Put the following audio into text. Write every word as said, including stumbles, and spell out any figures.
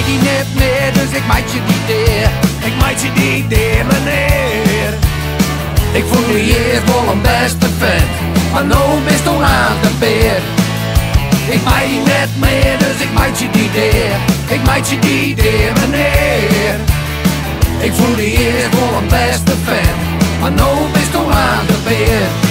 die net meer, dus ik maak je die deer. Ik maak je die deer, meneer. Ik voel je eerst wel een beste vent, maar nou bist je aan de beer. Ik maak je net meer, dus ik maak je die deer. Ik maak je die deer, meneer. Ik voel je eerst wel een beste vent, maar nou bist je aan de beer.